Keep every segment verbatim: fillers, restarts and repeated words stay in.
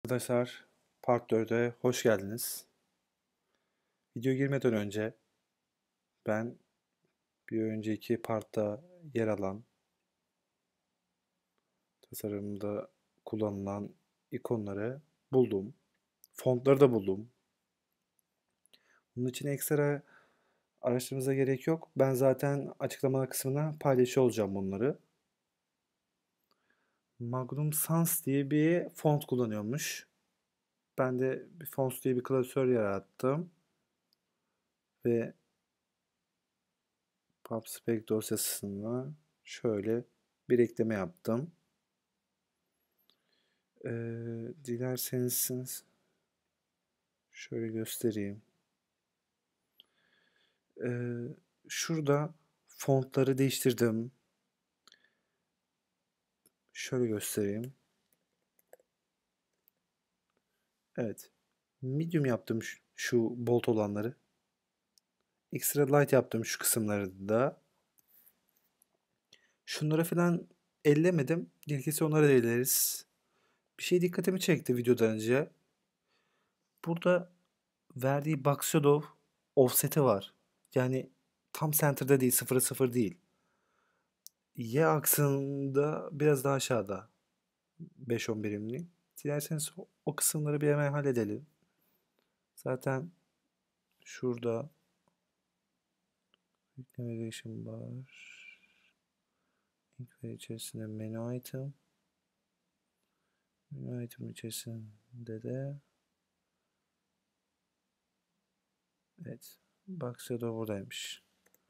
Arkadaşlar, Part dörde hoş geldiniz. Video girmeden önce ben bir önceki partta yer alan tasarımda kullanılan ikonları buldum. Fontları da buldum. Bunun için ekstra araştırmanıza gerek yok. Ben zaten açıklama kısmına paylaşıyor olacağım bunları. Magnum Sans diye bir font kullanıyormuş. Ben de bir Fonts diye bir klasör yarattım. Ve PubSpec dosyasına şöyle bir ekleme yaptım. Ee, dilerseniz şöyle göstereyim. Ee, şurada fontları değiştirdim. Şöyle göstereyim. Evet. Medium yaptım şu, şu bold olanları. Extra light yaptım şu kısımları da. Şunlara falan ellemedim. Gerekirse onları da elleriz. Bir şey dikkatimi çekti videodan önce. Burada verdiği box shadow offset'i var. Yani tam center'da değil, sıfıra sıfır değil. Y aksında biraz daha aşağıda. beş on birimlik. Dilerseniz o, o kısımları bir hemen halledelim. Zaten şurada navigation bar. İlk ve içerisinde menü item. Menü item içerisinde de evet. Box shadow buradaymış.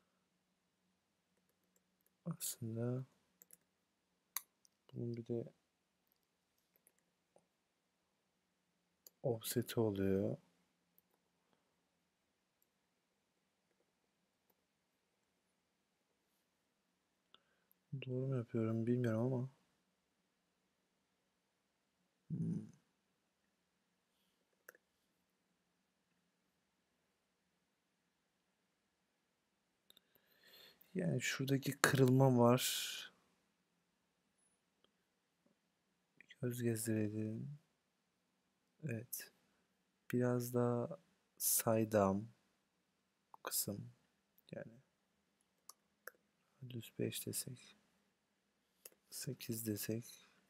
Aslında bunun bir de offset'i oluyor. Doğru mu yapıyorum bilmiyorum ama. Hmm. Yani şuradaki kırılma var. Göz gezdirelim. Evet. Biraz daha saydam kısım. Yani düz beş desek. sekiz desek.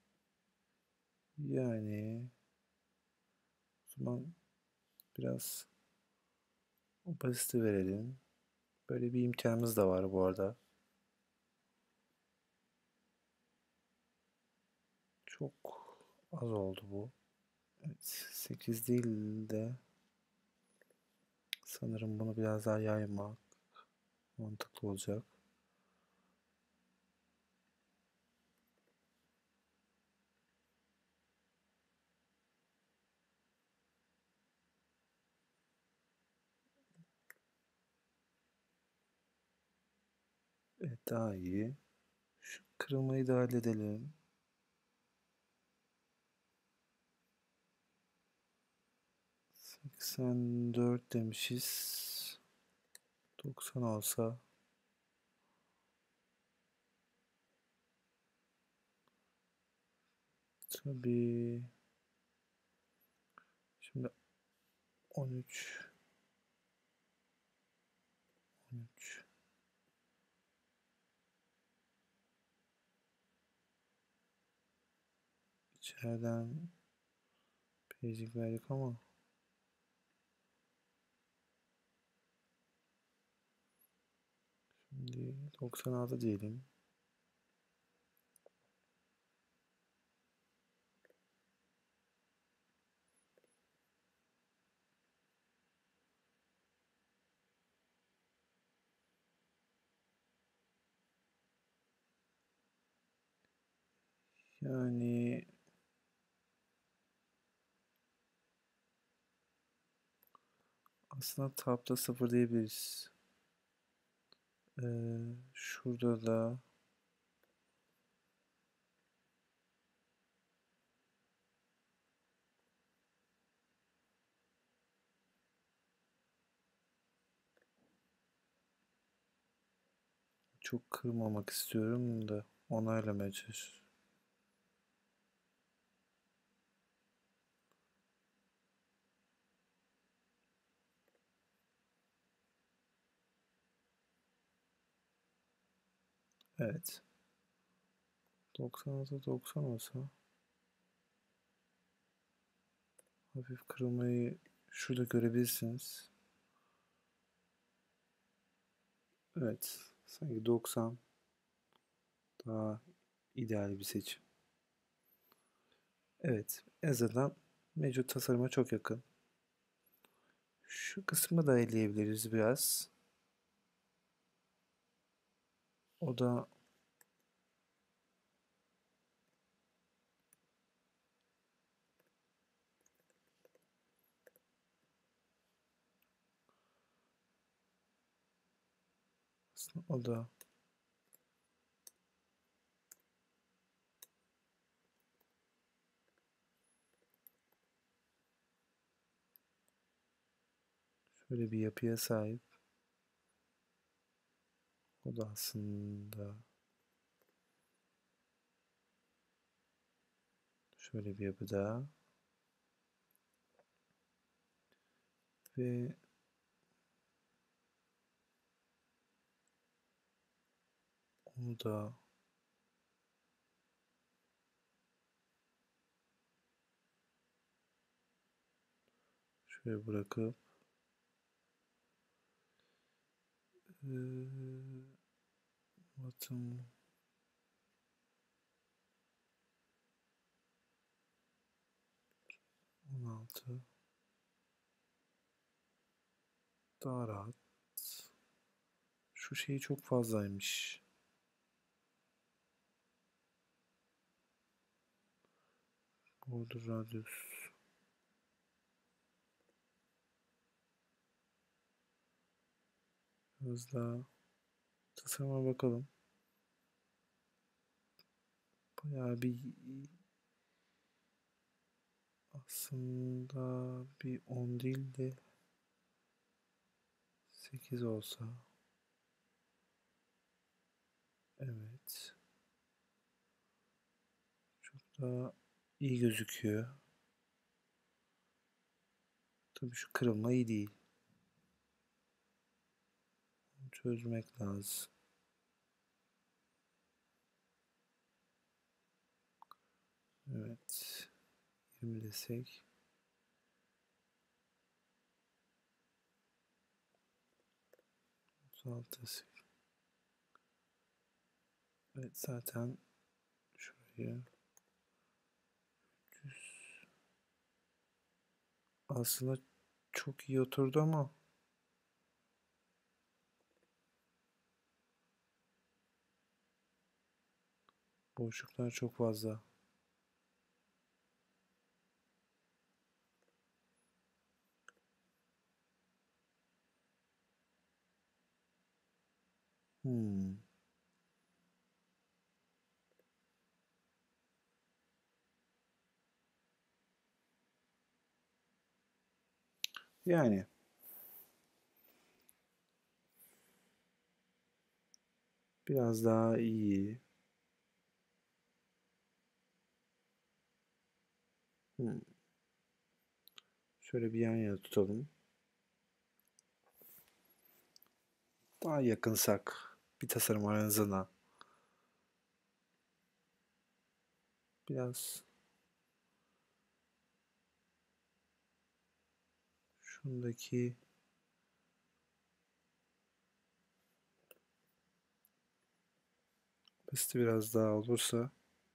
Yani o zaman biraz opacity verelim. Böyle bir imkanımız da var bu arada. Çok az oldu bu. Evet, sekiz değil de sanırım bunu biraz daha yaymak mantıklı olacak. Evet, daha iyi. Şu kırılmayı da halledelim. seksen dört demişiz. doksan olsa tabii. Şimdi on üç on üç içeriden paging verdik ama şimdi doksan altı diyelim. Yani aslında tab'da sıfır diyebiliriz. Ee, şurada da çok kırmamak istiyorum da onaylamaya çalışıyorum. Evet. doksan altı doksan olsa hafif kırılmayı şurada görebilirsiniz. Evet. Sanki doksan daha ideal bir seçim. Evet. En azından mevcut tasarıma çok yakın. Şu kısmı da eleyebiliriz biraz. O da o da şöyle bir yapıya sahip. O da aslında şöyle bir yapıda ve onu da şöyle bırakıp ee, bottom on altı daha rahat. Şu şeyi çok fazlaymış. Border radius. Biraz daha tasarıma bakalım. Bayağı bir aslında bir on değil de sekiz olsa. Evet. Çok daha iyi gözüküyor. Tabii şu kırılma iyi değil. Çözmek lazım. Evet. yirmi desek. otuz altı desek. Evet zaten şuraya düz. Aslında çok iyi oturdu ama boşluklar çok fazla. Hmm. Yani biraz daha iyi. Hmm. Şöyle bir yan yana tutalım. Daha yakınsak bir tasarım aranızına biraz şundaki piste biraz daha olursa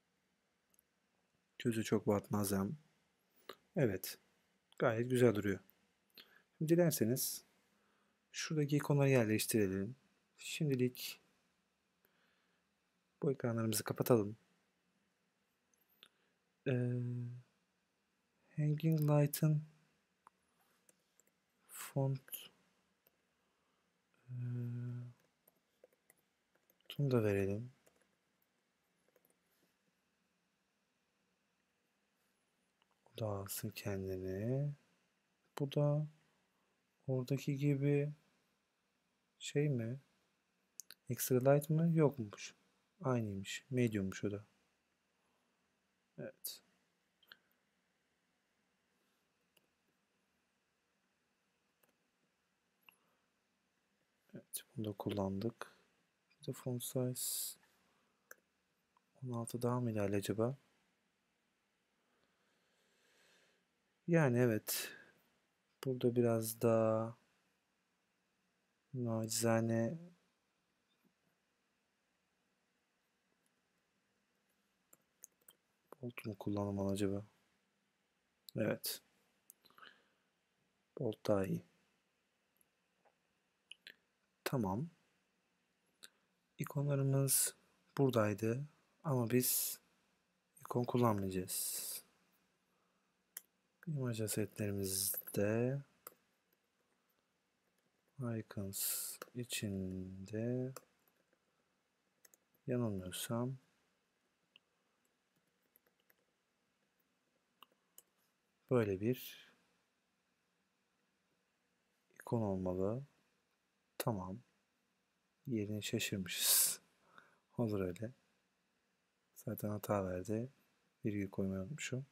gözü çok batmaz hem. Evet. Gayet güzel duruyor. Şimdi dilerseniz şuradaki ikonları yerleştirelim. Şimdilik bu ekranlarımızı kapatalım. Ee, Hanging Light'ın font ee, bunu da verelim. O da alsın kendini. Bu da oradaki gibi şey mi? Extra light mı? Yokmuş. Aynıymış. Medium'muş o da. Evet. Evet. Bunu da kullandık. Bir de font size. on altı daha mı ideal acaba? Yani evet. Burada biraz daha nacizane Bolt mu kullanmalı acaba? Evet. Bolt daha iyi. Tamam. İkonlarımız buradaydı. Ama biz ikon kullanmayacağız. İmaj asetlerimizde icons içinde yanılmıyorsam böyle bir ikon olmalı. Tamam. Yerini şaşırmışız. Olur öyle. Zaten hata verdi. Virgül koymayı unutmuşum.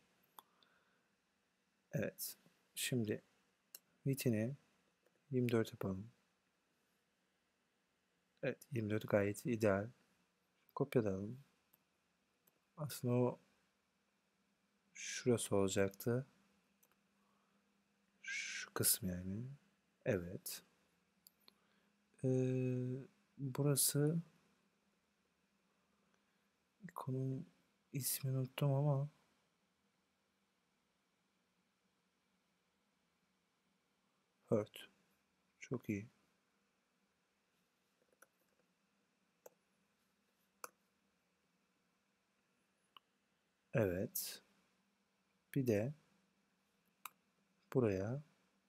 Evet. Şimdi width'ini yirmi dört yapalım. Evet, yirmi dört gayet ideal. Kopyalayalım. Aslında o şurası olacaktı. Şu kısım yani. Evet. Ee, burası ikonun ismini unuttum ama Hurt. Çok iyi. Evet. Bir de buraya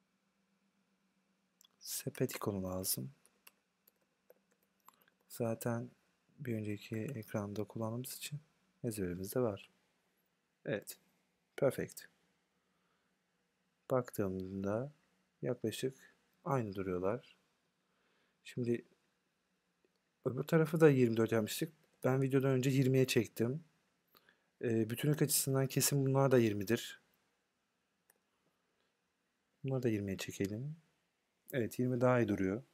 sepet ikonu lazım. Zaten bir önceki ekranda kullandığımız için ezberimizde var. Evet. Perfect. Baktığımda yaklaşık aynı duruyorlar. Şimdi öbür tarafı da yirmi dört yapmıştık. Ben videodan önce yirmiye çektim. E, bütünlük açısından kesin bunlar da yirmidir. Bunları da yirmiye çekelim. Evet, yirmi daha iyi duruyor.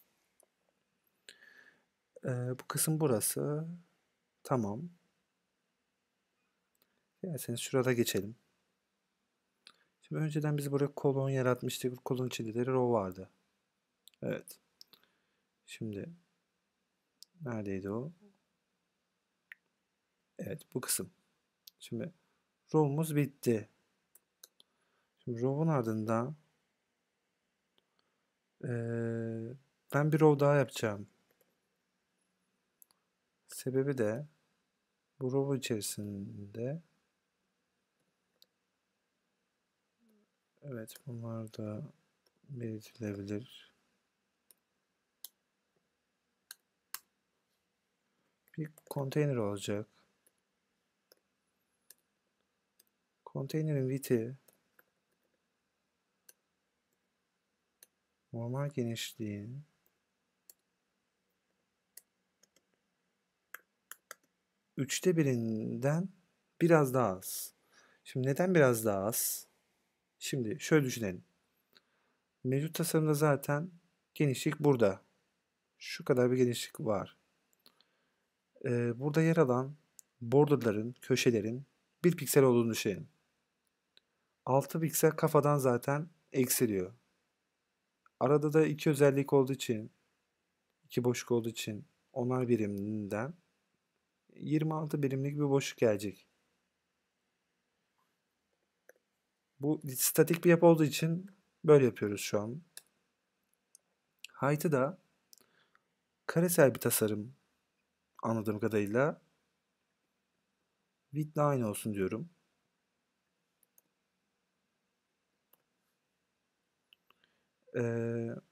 E, bu kısım burası. Tamam. Dilerseniz şurada geçelim. Şimdi önceden biz buraya kolon yaratmıştık. Kolon içinde de row vardı. Evet. Şimdi neredeydi o? Evet, bu kısım. Şimdi row'umuz bitti. Şimdi row'un ardından ee, ben bir row daha yapacağım. Sebebi de bu row içerisinde evet bunlar da belirtilebilir. Bir konteyner olacak. Konteynerin width'i normal genişliğin üçte birinden biraz daha az. Şimdi neden biraz daha az? Şimdi şöyle düşünelim. Mevcut tasarımda zaten genişlik burada. Şu kadar bir genişlik var. Ee, burada yer alan borderların, köşelerin bir piksel olduğunu düşünelim. altı piksel kafadan zaten eksiliyor. Arada da iki özellik olduğu için, iki boşluk olduğu için onar biriminden yirmi altı birimlik bir boşluk gelecek. Bu statik bir yapı olduğu için böyle yapıyoruz şu an. Height'ı da karesel bir tasarım anladığım kadarıyla. Width'le aynı olsun diyorum. Ee,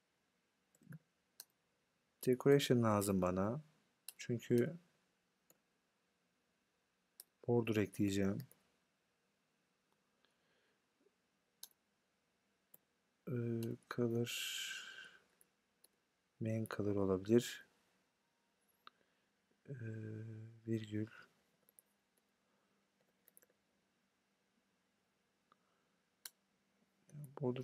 decoration lazım bana. Çünkü border ekleyeceğim. Ee, color main color olabilir. Ee, virgül border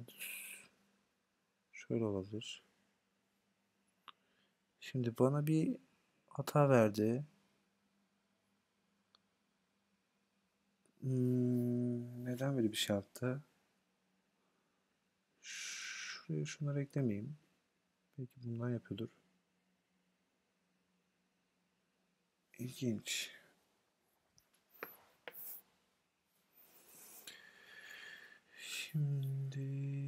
şöyle olabilir. Şimdi bana bir hata verdi. Hmm, neden böyle bir şey yaptı? Şuraya şunları eklemeyeyim. Belki bundan yapıyordur. İlginç. Şimdi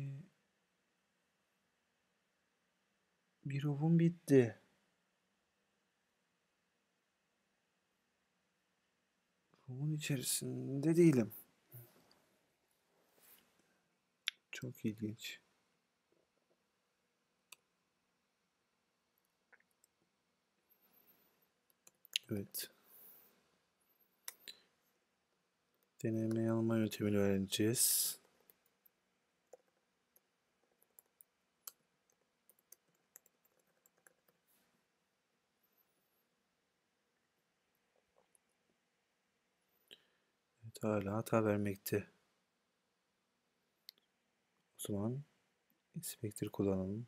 bir ovum bitti. Ovumun içerisinde değilim. Çok ilginç. Evet. Deneme yanılma yöntemini öğreneceğiz. Evet, hala hata vermekte. O zaman inspektör kullanalım.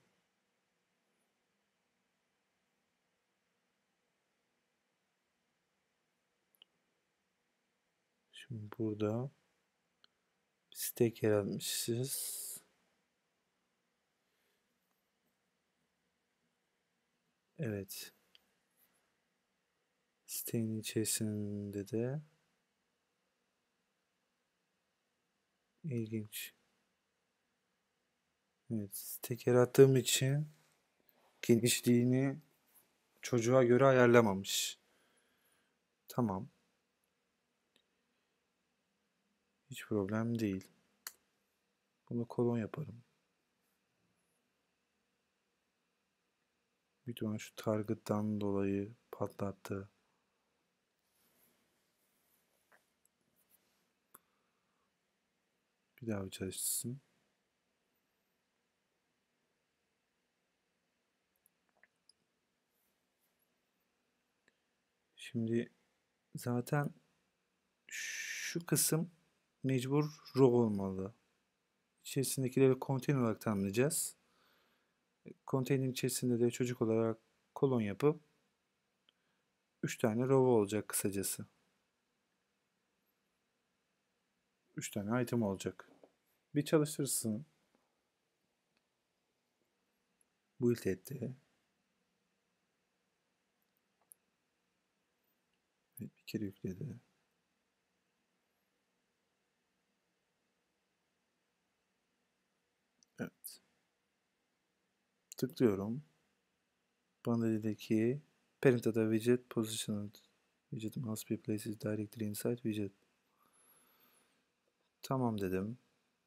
Şimdi burada stack yaratmışız. Evet. Sitenin içerisinde de ilginç. Evet, stack yarattığım için genişliğini çocuğa göre ayarlamamış. Tamam. Hiç problem değil. Bunu kolon yaparım. Büyük ihtimalle şu target'tan dolayı patlattı. Bir daha bir çalışsın. Şimdi zaten şu kısım mecbur row olmalı. İçerisindekileri container olarak tanımlayacağız. Konteynerin içerisinde de çocuk olarak kolon yapıp üç tane row olacak kısacası. üç tane item olacak. Bir çalıştırsın. Build etti. Bir kere yükledi. Evet. Tıklıyorum. Bana dedi ki parent data widget positioned. Widget must be placed directly inside widget. Tamam dedim.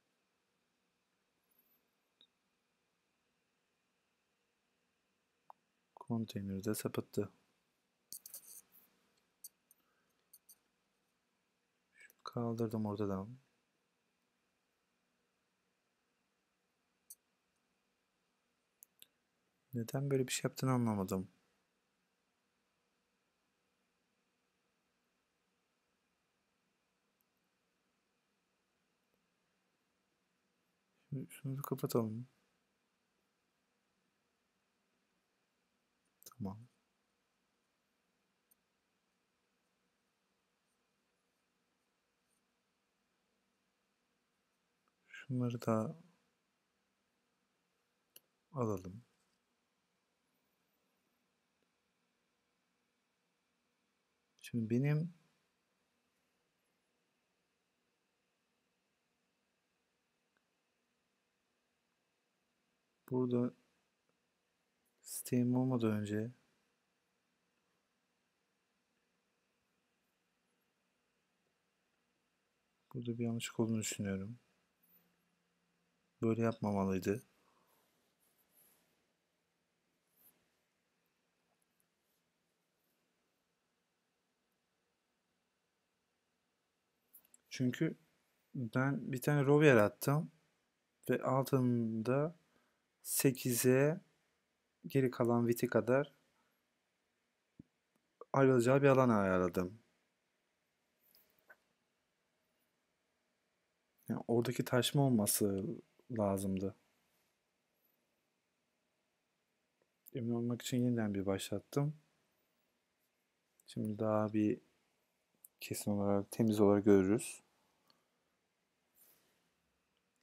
Konteynerde sapıttı. Kaldırdım ortadan. Neden böyle bir şey yaptığını anlamadım. Şimdi şunu bir kapatalım. Tamam. Şunları da alalım. Şimdi benim burada siteyim olmadan önce burada bir yanlışlık olduğunu düşünüyorum. Böyle yapmamalıydı. Çünkü ben bir tane row yarattım ve altında sekize geri kalan viti kadar ayrılacağı bir alan ayarladım. Yani oradaki taşma olması lazımdı. Emin olmak için yeniden bir başlattım. Şimdi daha bir kesin olarak temiz olarak görürüz.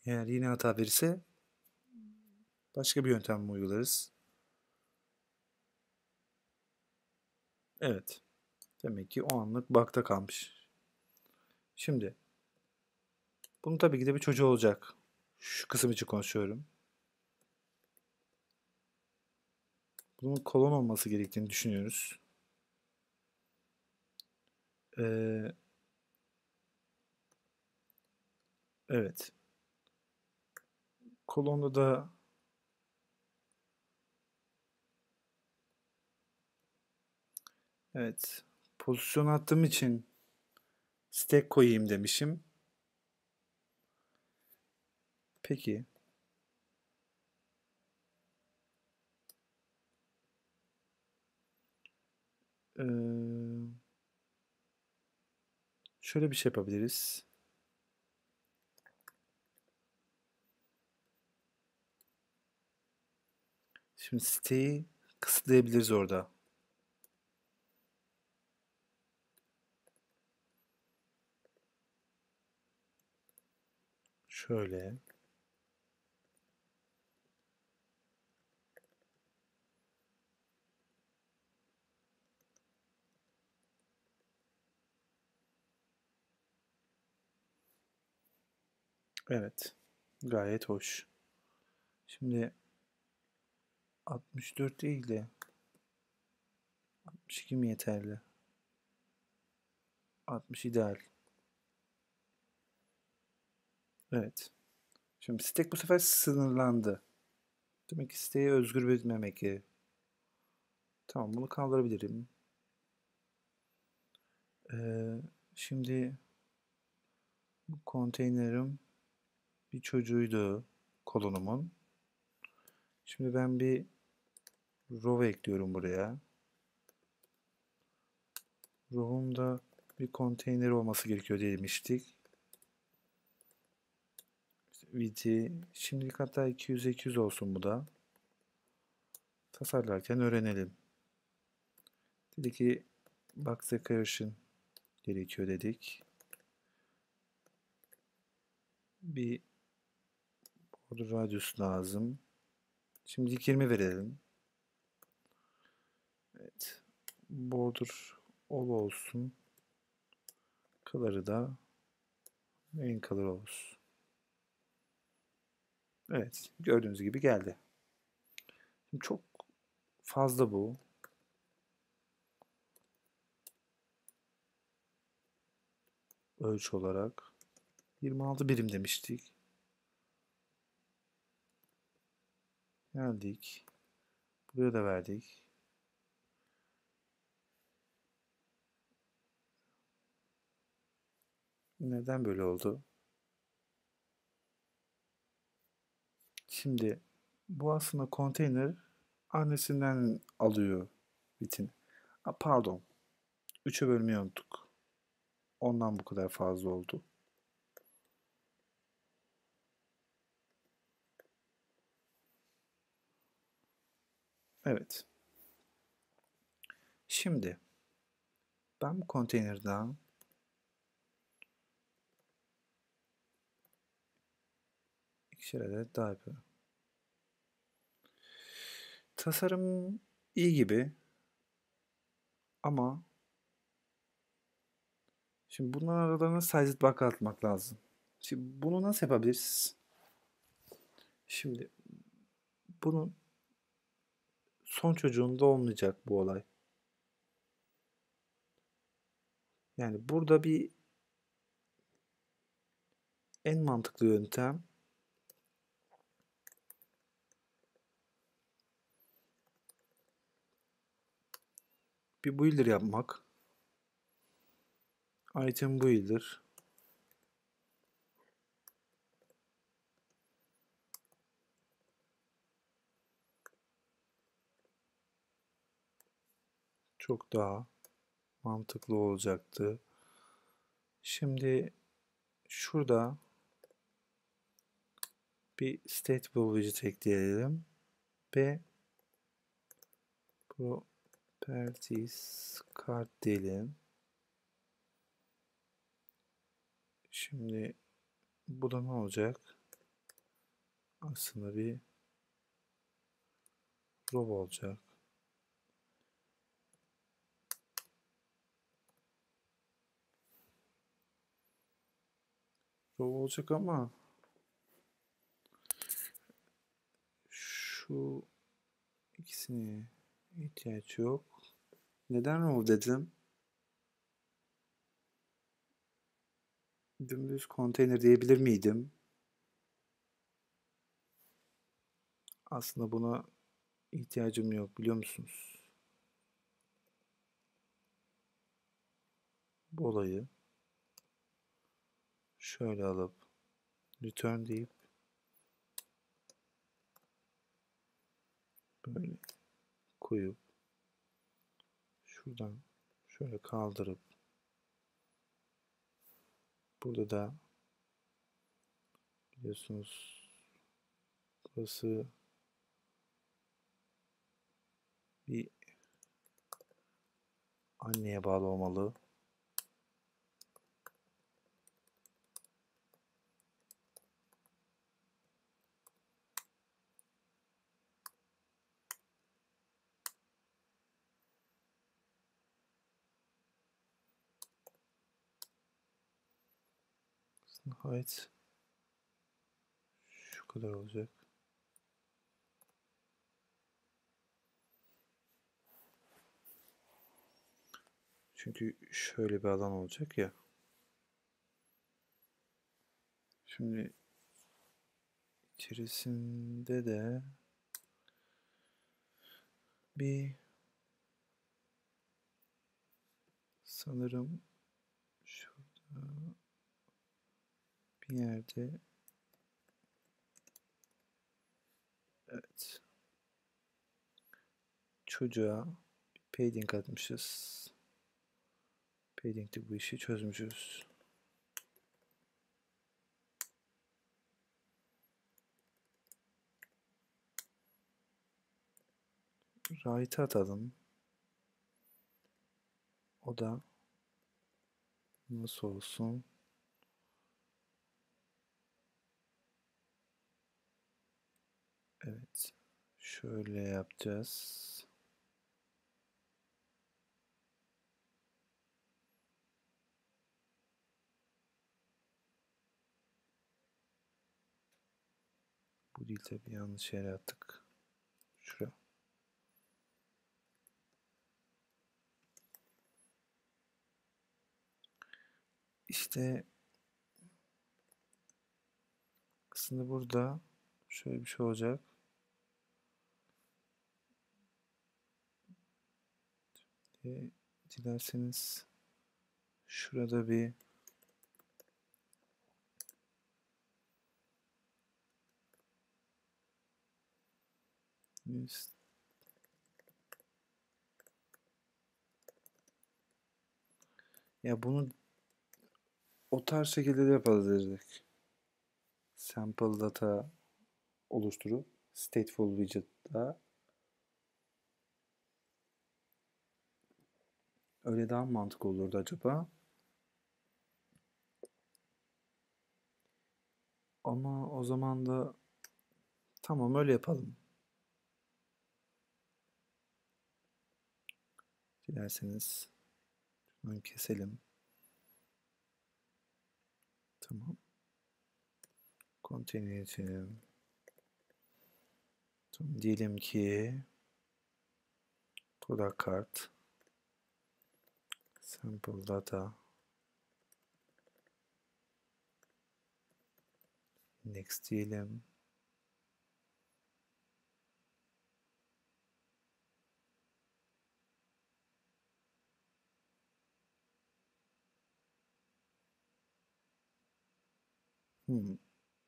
Eğer yine hata verirse başka bir yöntem uygularız. Evet. Demek ki o anlık bug'da kalmış. Şimdi bunun tabii ki de bir çocuğu olacak. Şu kısım için konuşuyorum. Bunun kolon olması gerektiğini düşünüyoruz. Ee, evet. Kolonda da evet. Pozisyon attığım için stack koyayım demişim. Peki. Ee, şöyle bir şey yapabiliriz. Şimdi siteyi kısıtlayabiliriz orada. Şöyle. Evet. Gayet hoş. Şimdi altmış dört değil de altmış iki mi yeterli? altmış ideal. Evet. Şimdi stack bu sefer sınırlandı. Demek ki siteye özgür vermemek gerekiyor. Tamam, bunu kaldırabilirim. Ee, şimdi bu konteynerim bir çocuğuydu kolonumun. Şimdi ben bir row ekliyorum buraya. Row'un da bir konteyner olması gerekiyor demiştik. İşte vt şimdilik hatta iki yüz iki yüz olsun bu da. Tasarlarken öğrenelim. Dedi ki box decoration gerekiyor dedik. Bir border radius lazım. Şimdi yirmi verelim. Evet. Border all olsun. Color'ı da main color olsun. Evet. Gördüğünüz gibi geldi. Şimdi çok fazla bu. Ölçü olarak. yirmi altı birim demiştik. Geldik. Buraya da verdik. Neden böyle oldu? Şimdi bu aslında konteyner annesinden alıyor bitin. A, pardon. üçe bölmeyi unuttuk. Ondan bu kadar fazla oldu. Evet. Şimdi ben bu konteynerden ikişer adet daha yapıyorum. Tasarım iyi gibi ama şimdi bunların aralarına sized bug atmak lazım. Şimdi bunu nasıl yapabiliriz? Şimdi bunun son çocuğunda olmayacak bu olay. Yani burada bir en mantıklı yöntem bir builder yapmak. Item builder. Çok daha mantıklı olacaktı. Şimdi şurada bir stateful widget ekleyelim ve properties card diyelim. Şimdi bu da ne olacak? aslında bir row olacak. Row olacak ama şu ikisine ihtiyaç yok. Neden row dedim? Dümdüz konteyner diyebilir miydim? Aslında buna ihtiyacım yok, biliyor musunuz? Bu olayı şöyle alıp return deyip böyle koyup şuradan şöyle kaldırıp burada da biliyorsunuz burası bir anneye bağlı olmalı. Height şu kadar olacak. Çünkü şöyle bir alan olacak ya. Şimdi içerisinde de bir sanırım şurada bir yerde, evet, çocuğa padding atmışız. Padding'de bu işi çözmüşüz. Right'a atalım. O da nasıl olsun? Evet. Şöyle yapacağız. Bu değil tabii, yanlış yere attık. Şuraya. İşte aslında burada şöyle bir şey olacak. E, dilerseniz şurada bir ya bunu o tarz şekilde de yapabilirdik. Sample data oluşturup stateful widget'ta öyle daha mantıklı olurdu acaba. Ama o zaman da tamam, öyle yapalım. Dilerseniz şunu keselim. Tamam. Continue edelim. Tamam, diyelim ki product card sample data index diyelim. Hmm.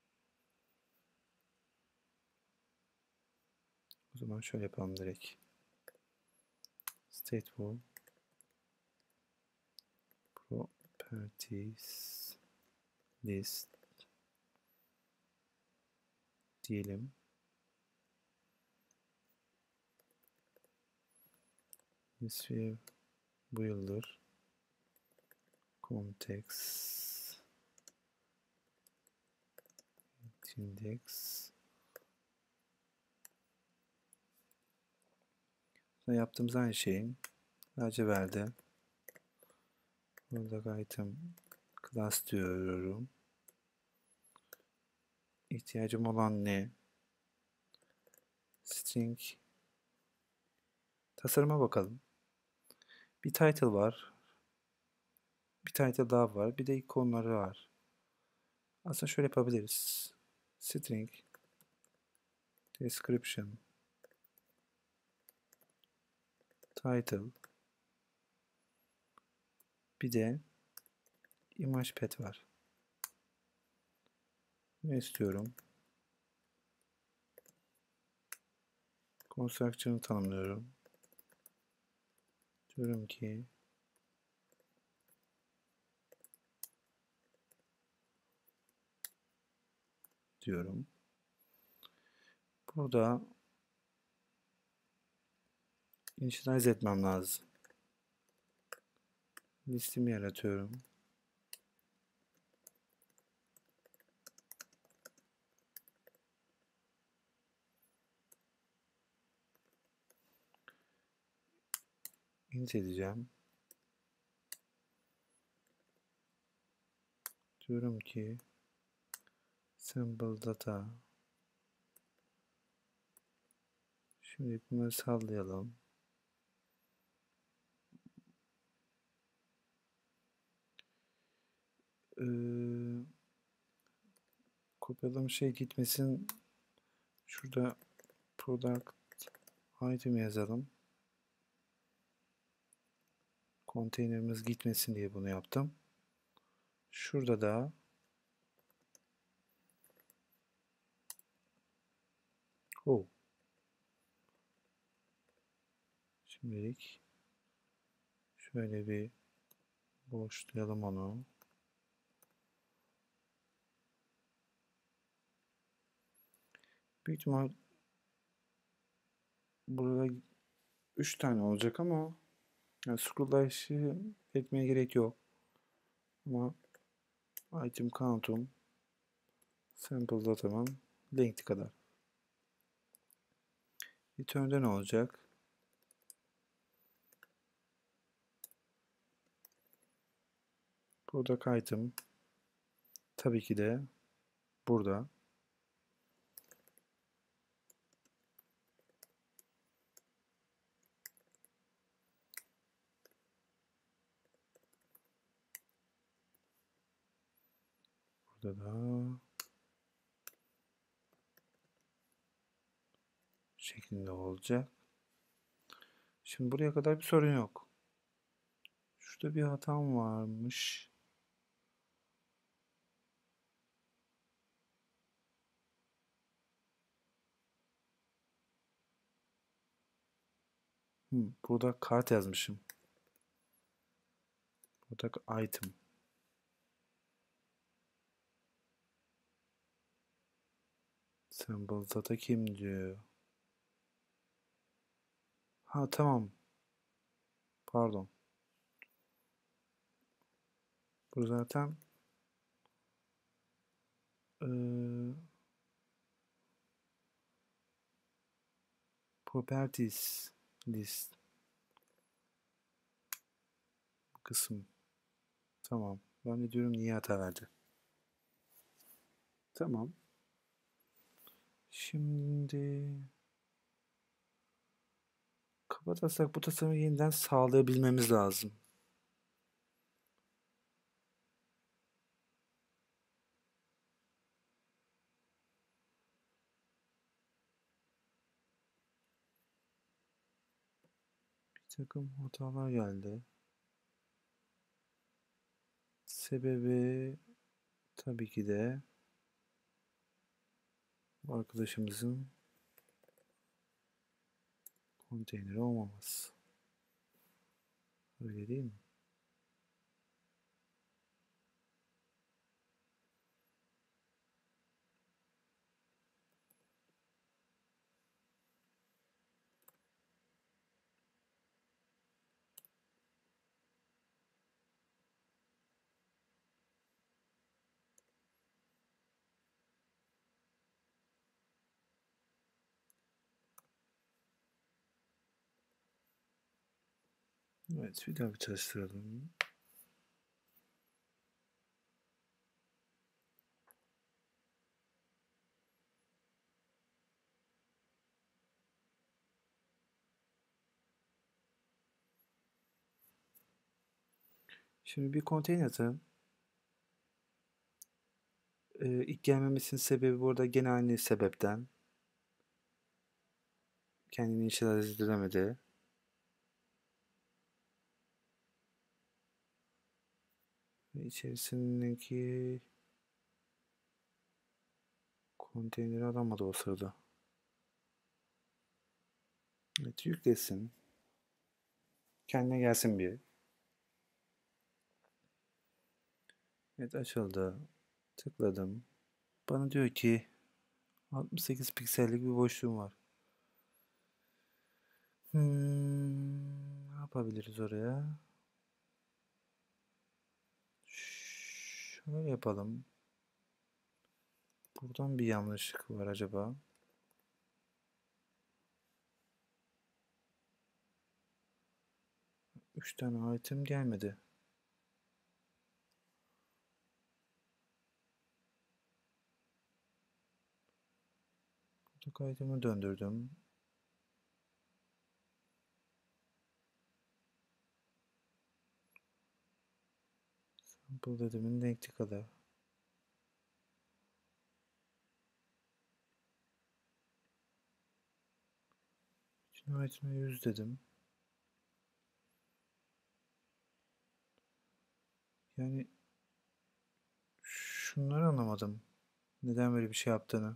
O zaman şöyle yapalım direkt. Stateful properties list diyelim. Sphere bu yıldır. Context index Yaptığımız aynı şeyin sadece verdi. Burada item class diyorum. İhtiyacım olan ne? String. Tasarıma bakalım. Bir title var. Bir title daha var. Bir de ikonları var. Aslında şöyle yapabiliriz. String description title bir de image path var. Ne istiyorum? Construction'ı tanımlıyorum. Diyorum ki diyorum. Burada initialize etmem lazım. Listimi yaratıyorum. Int edeceğim. Diyorum ki sample data. Şimdi bunları sallayalım. Ee, kopyaladığım şey gitmesin. Şurada product item yazalım. Konteynerimiz gitmesin diye bunu yaptım. Şurada da oh. Şimdilik şöyle bir boşlayalım onu. Büyük ihtimal burada üç tane olacak ama yani scroll işi etmeye gerek yok. Ama item count'um sample datamın length kadar. Return'de ne olacak? Product item tabii ki de burada. Burada da şeklinde olacak. Şimdi buraya kadar bir sorun yok. Şurada bir hatam varmış. Hmm, burada kart yazmışım. Burada item. Sample data kim diyor. Ha tamam. Pardon. Bu zaten ee, properties list kısım. Tamam. Ben de diyorum niye hata verdi. Tamam. Şimdi kapatırsak bu tasarımı yeniden sağlayabilmemiz lazım. Bir takım hatalar geldi. Sebebi tabii ki de arkadaşımızın konteyneri olmaması. Öyle değil mi? Evet, bir daha bir çalıştıralım. Şimdi bir konteynerin e, ilk gelmemesinin sebebi burada gene aynı sebepten. Kendini inşaat edemedi. Ve içerisindeki konteyneri alamadı o sırada. Evet, yüklesin. Kendine gelsin bir. Evet, açıldı. Tıkladım. Bana diyor ki altmış sekiz piksellik bir boşluğum var. Hmm, ne yapabiliriz oraya? Şöyle yapalım. Buradan bir yanlışlık var acaba. Üç tane item gelmedi. Buradaki item'i döndürdüm. Sample dediğimin renkli kadar. Şimdi item'e yüz dedim. Yani şunları anlamadım. Neden böyle bir şey yaptığını.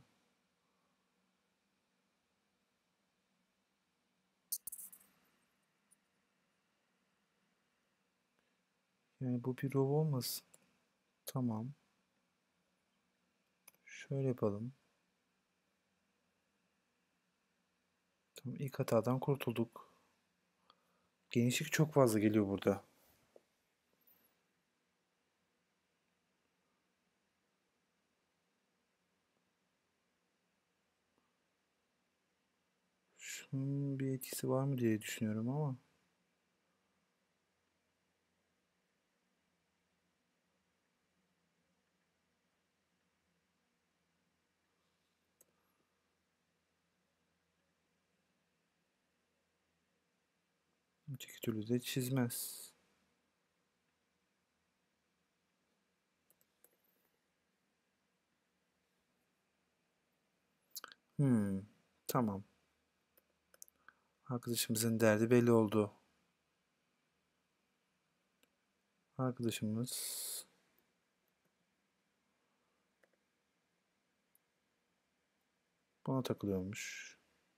Yani bu bir row olmasın. Tamam. Şöyle yapalım. Tamam, ilk hatadan kurtulduk. Genişlik çok fazla geliyor burada. Şunun bir etkisi var mı diye düşünüyorum ama. Öteki türlü de çizmez. Hmm, tamam. Arkadaşımızın derdi belli oldu. Arkadaşımız buna takılıyormuş.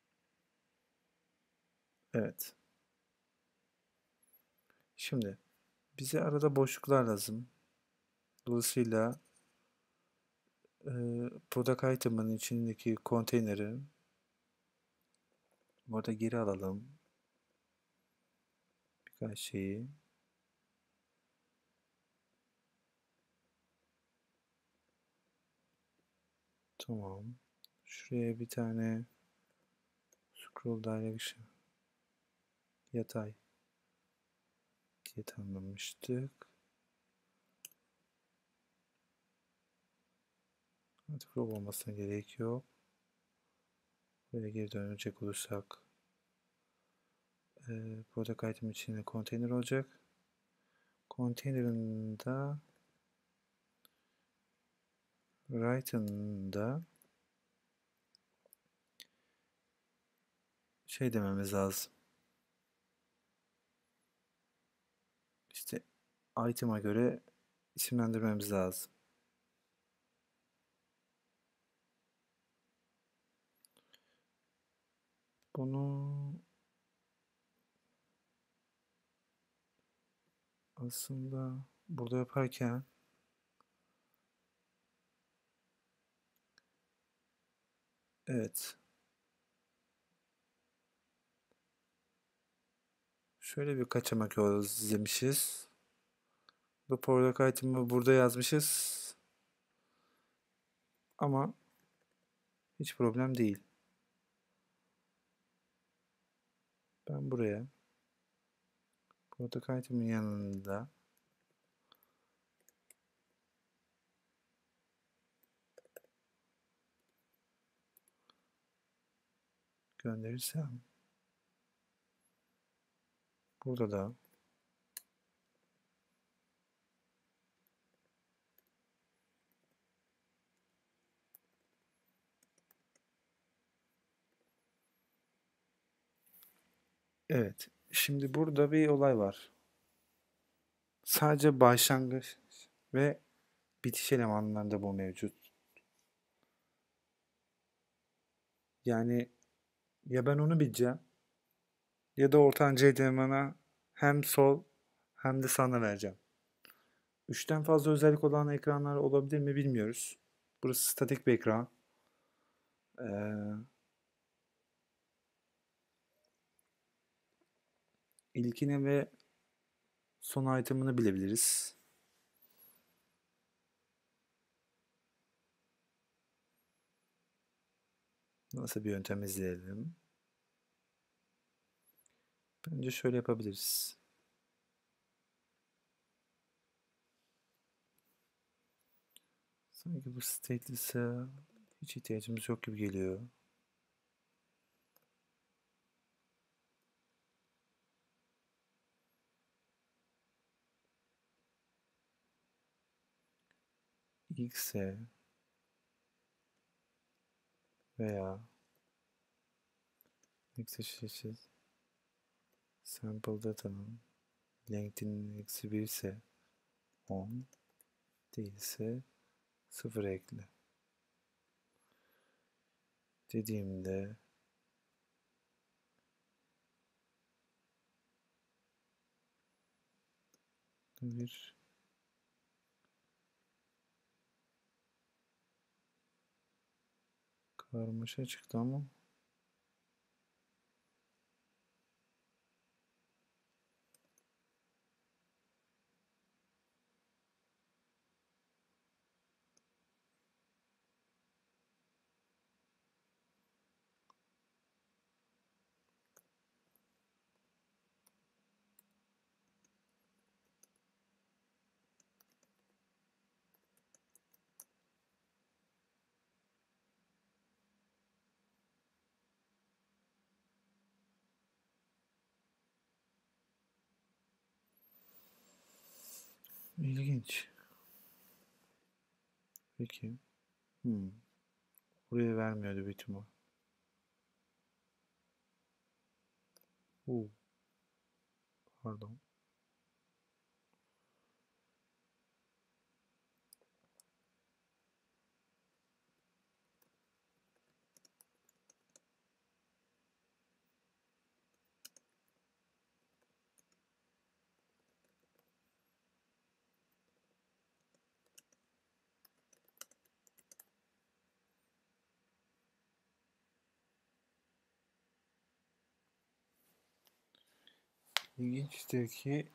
Evet. Şimdi bize arada boşluklar lazım. Dolayısıyla e, product item'ın içindeki konteyneri burada geri alalım. Birkaç şeyi. Tamam. Şuraya bir tane scroll direction yatay diye tanımlamıştık. Artık row olmasına gerek yok. Böyle geri dönecek olursak e, product item içinde konteyner olacak. Konteynerin de right'ında şey dememiz lazım. İşte item'a göre isimlendirmemiz lazım. Bunu aslında burada yaparken evet, şöyle bir kaçamak yolu izlemişiz. Bu product item'ı burada yazmışız ama hiç problem değil. Ben buraya Protokol itemin yanında gönderirsem burada da evet. Şimdi burada bir olay var. Sadece başlangıç ve bitiş elemanlarında bu mevcut. Yani ya ben onu bileceğim ya da ortanca elemana hem sol hem de sana vereceğim. Üçten fazla özellik olan ekranlar olabilir mi bilmiyoruz. Burası statik bir ekran. Ee, ilkini ve son item'ını bilebiliriz. Nasıl bir yöntem izleyelim? Bence şöyle yapabiliriz. Sanki bu stateless'e hiç ihtiyacımız yok gibi geliyor. X'e veya x eşit sample data'nın length'inin eksi bir ise on, değilse sıfır ekle dediğimde bir karmaşa çıktı ama ilginç. Peki. Hmm. Buraya vermiyordu büyük ihtimal. Uh, pardon. İlginçtir ki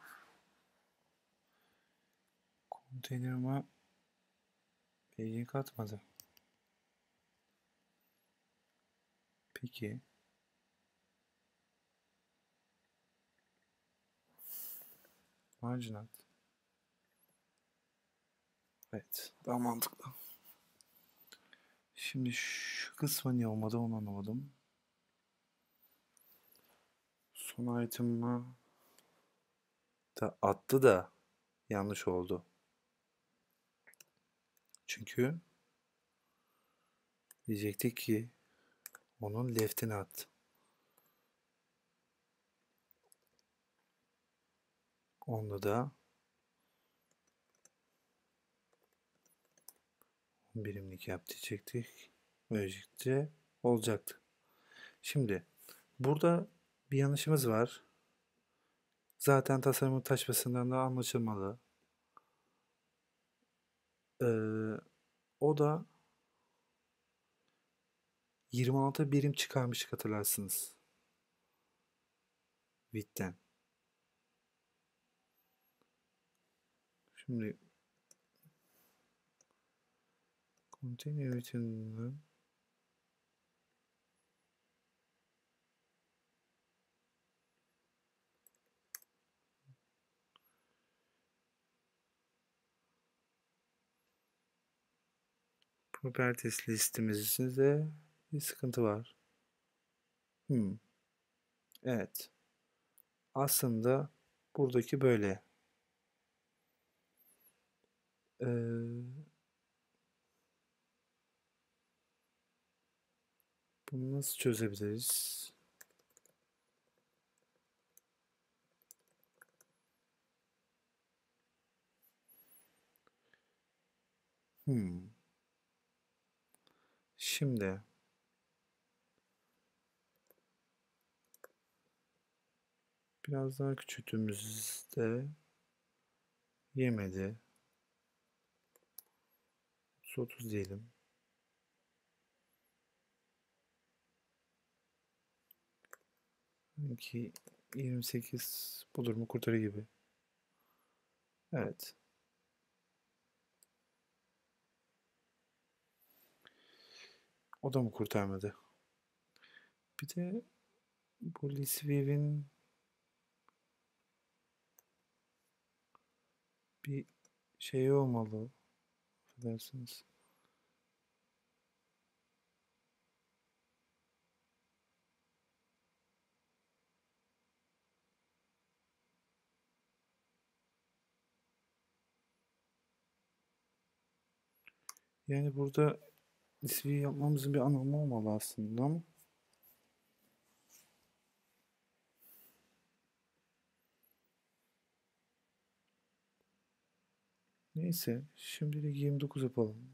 konteynerime bilgi katmadı. Peki. Marginat. Evet. Daha mantıklı. Şimdi şu kısmı niye olmadı onu anlamadım. Son item'ı da attı da yanlış oldu. Çünkü diyecektik ki onun left'ini at. Onda da on birimlik yap diyecektik. Böylelikle olacaktı. Şimdi burada bir yanlışımız var. Zaten tasarımın taşmasından da anlaşılmalı. Ee, o da yirmi altı birim çıkarmıştık hatırlarsınız. Width'ten. Şimdi konteyner width'inden Properties listemizde bir sıkıntı var. Hmm. Evet. Aslında buradaki böyle. Ee, Bunu nasıl çözebiliriz? Hmm. Şimdi biraz daha küçülttüğümüzde yemedi. otuz diyelim. Sanki yirmi sekiz bu durumu kurtarır gibi. Evet. O da mı kurtarmadı? Bir de bu Lisviv'in bir şeyi olmalı. Affedersiniz. Yani burada Lisviv'i yapmamızın bir anlamı olmalı aslında ama neyse şimdilik yirmi dokuz yapalım.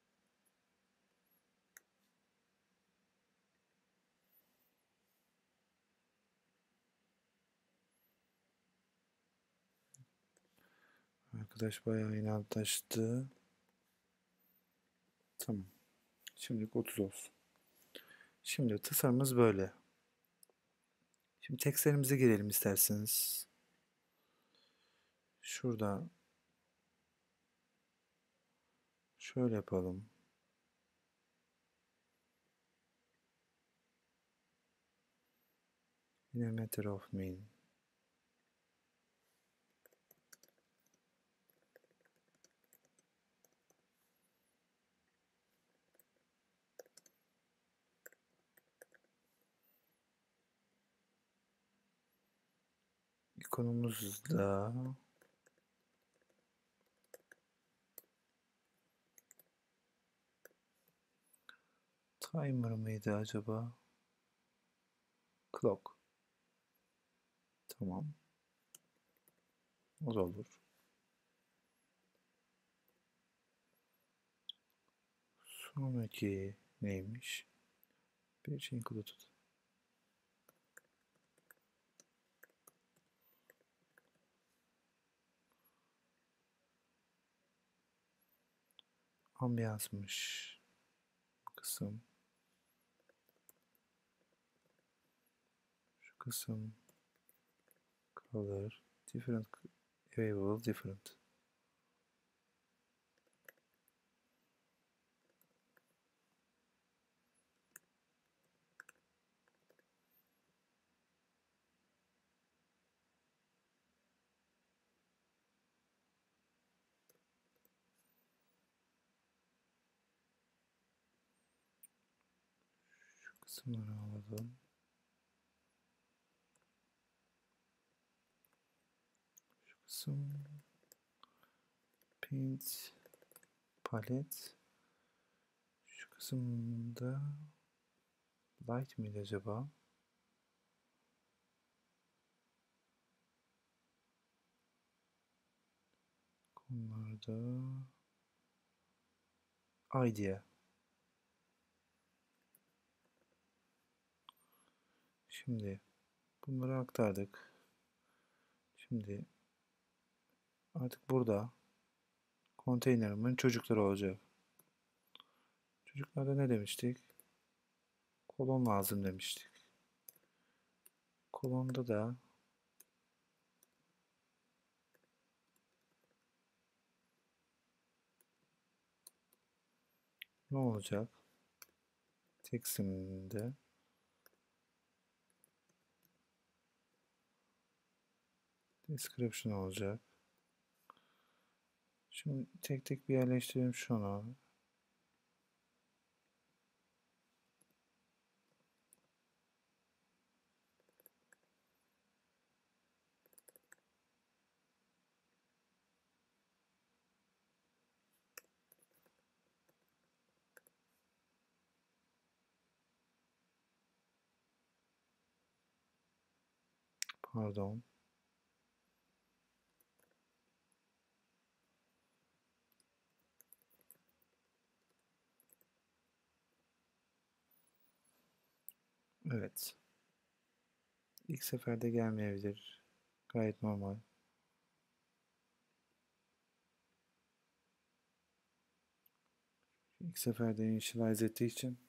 Arkadaş bayağı inatlaştı. Tamam. Şimdilik otuz olsun. Şimdi tasarımımız böyle. Şimdi tekstlerimize girelim isterseniz. Şurada şöyle yapalım. Yine matter of mean. İkonumuzda timer mıydı acaba? Clock. Tamam. O da olur. Sonraki neymiş? Bir şey included. Ambiyansmış. Kısım. Şu kısım. Color. Different. Available different. Şu kısımları alalım. Şu kısım. Paint. Palet. Şu kısımda light mıydı acaba? Konularda idea. Şimdi bunları aktardık. Şimdi artık burada konteynerimin çocukları olacak. Çocuklarda ne demiştik? Kolon lazım demiştik. Kolonda da ne olacak? Text'imde description olacak. Şimdi tek tek bir yerleştirelim şunu. Pardon. Evet. İlk seferde gelmeyebilir. Gayet normal. İlk seferde initialize ettiği için.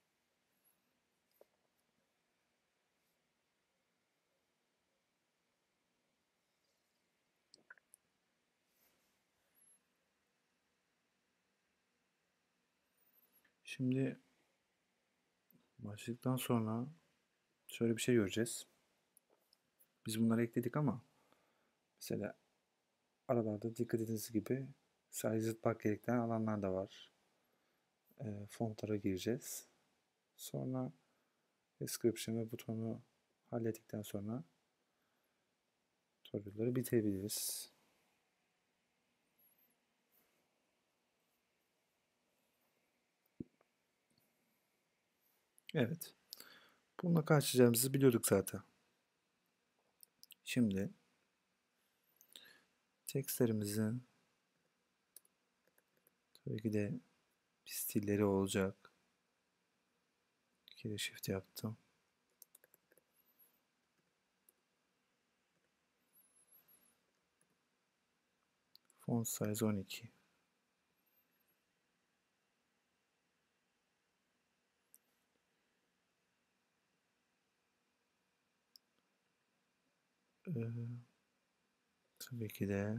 Şimdi başladıktan sonra şöyle bir şey göreceğiz. Biz bunları ekledik ama mesela aralarda dikkat ettiğiniz gibi sadece zıtmak gerektiren alanlar da var. E, fontlara gireceğiz. Sonra description ve butonu hallettikten sonra tutorial'ları bitirebiliriz. Evet. Bununla karşılayacağımızı biliyorduk zaten. Şimdi textlerimizin tabii ki de bir stilleri olacak. Bir kere shift yaptım. Font size on iki. Ee, tabii ki de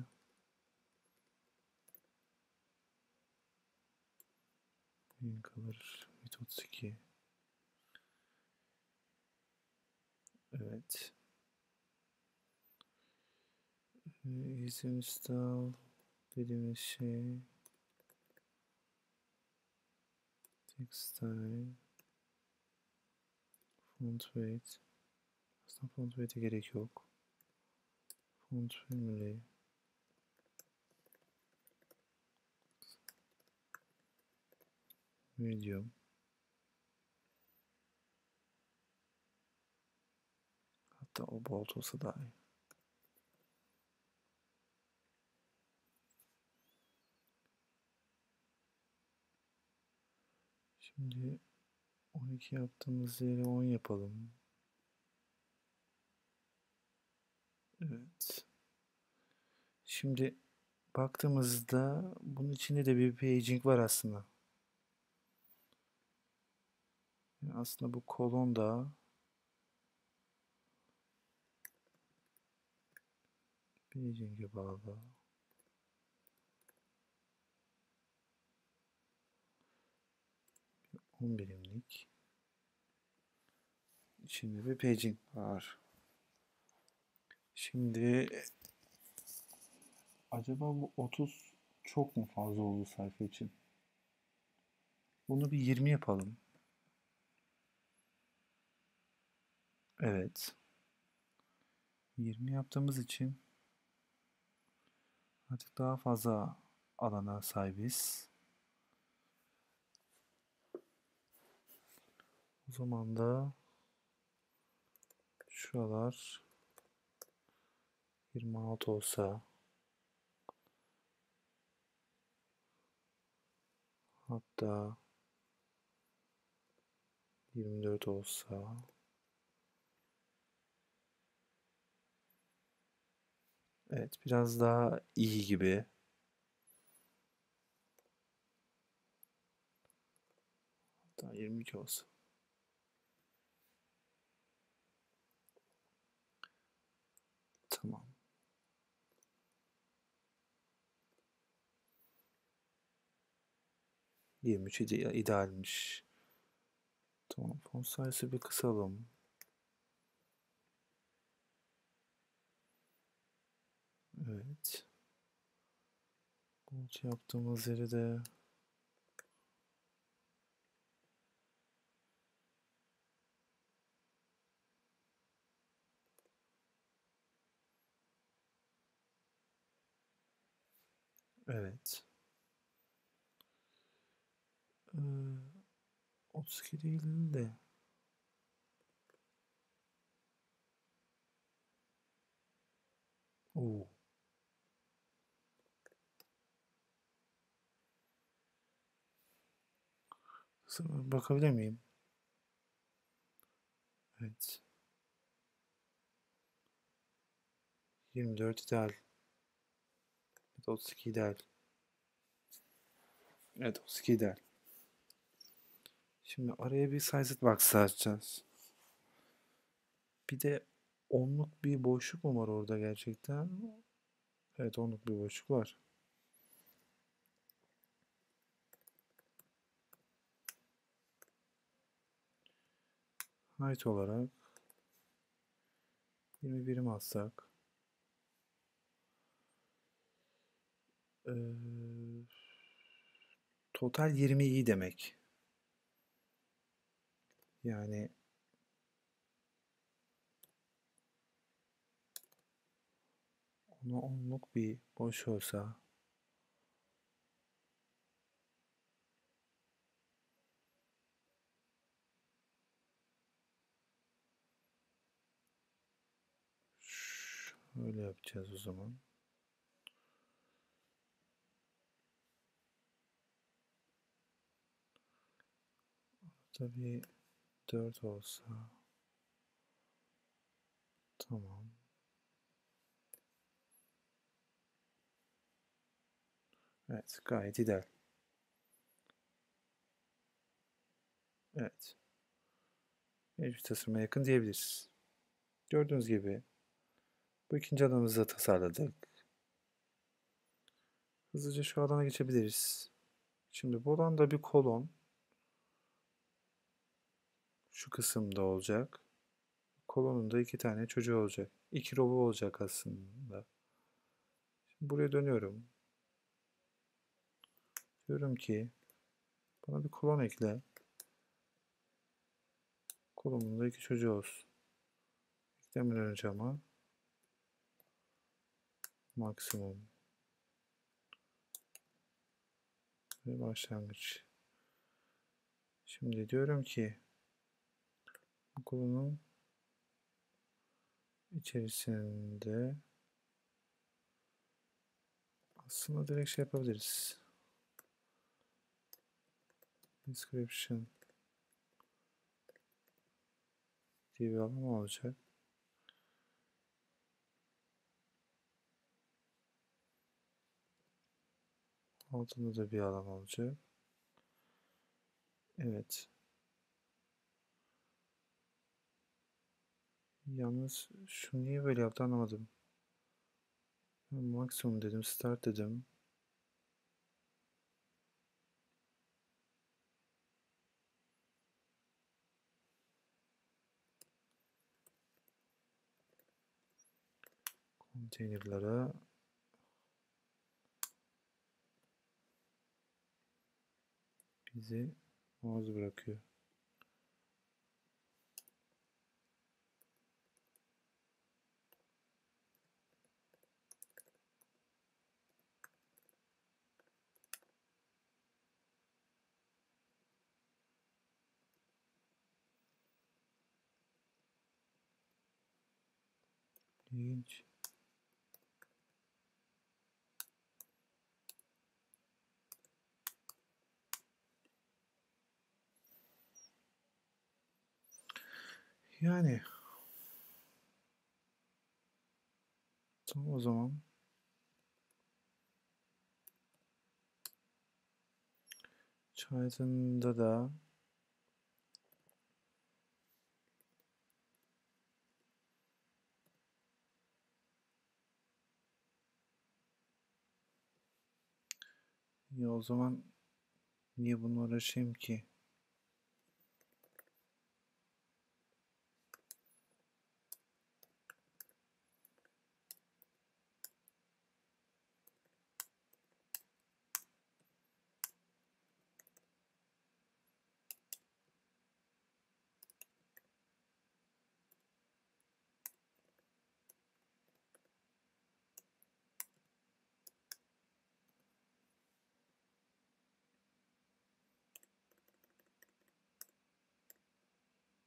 main color otuz iki. Evet. Ee, easy install dediğimiz şey text style font weight. Aslında font weight'e gerek yok. Font family. Medium. Hatta o bold olsa daha iyi. Şimdi on iki yaptığımız yere on yapalım. Evet. Şimdi baktığımızda bunun içinde de bir paging var aslında. Yani aslında bu kolon da paging'e bağlı. on birimlik. İçinde bir paging var. Şimdi acaba bu otuz çok mu fazla oldu sayfa için? Bunu bir yirmi yapalım. Evet. yirmi yaptığımız için artık daha fazla alana sahibiz. O zaman da şuralar yirmi altı olsa, hatta yirmi dört olsa, evet, biraz daha iyi gibi. Hatta yirmi iki olsa. Tamam. yirmi üç ide idealmiş. Tamam. Font size'ı bir kısalım. Evet. Bold yaptığımız yeri de evet. Ee, otuz iki değil de Oo. Bakabilir miyim? Evet. yirmi dört ideal. otuz iki ideal. Evet, otuz iki ideal. Şimdi araya bir sized box açacağız. Bir de onluk bir boşluk mu var orada gerçekten? Evet, onluk bir boşluk var. Height olarak yirmi birim atsak. Ee, total yirmi iyi demek. Yani ona onluk bir boş olsa şöyle yapacağız o zaman. Tabii dört olsa tamam. Evet, gayet ideal. Evet. Mevcut tasarıma yakın diyebiliriz. Gördüğünüz gibi bu ikinci alanımızı da tasarladık. Hızlıca şu alana geçebiliriz. Şimdi bu alanda bir kolon şu kısımda olacak. Kolonun da iki tane çocuğu olacak. İki robo olacak aslında. Şimdi buraya dönüyorum. Diyorum ki bana bir kolon ekle. Kolonun da iki çocuğu olsun. Eklemeden önce ama maksimum ve başlangıç. Şimdi diyorum ki bu kolonun içerisinde aslında direkt şey yapabiliriz. Description diye bir alan olacak. Altında da bir alan olacak. Evet. Yalnız şu niye böyle yaptı anlamadım. Ben maksimum dedim, start dedim. Konteynerlara bizi mouse bırakıyor. İlginç. Yani tamam o zaman. Child'ında da ya o zaman niye bunu uğraşayım ki?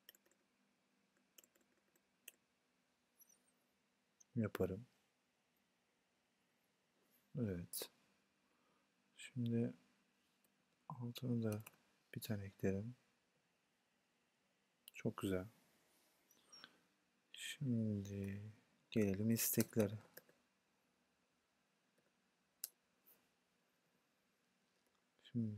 Yaparım. Evet. Şimdi altına da bir tane eklerim. Çok güzel. Şimdi gelelim isteklere. Şimdi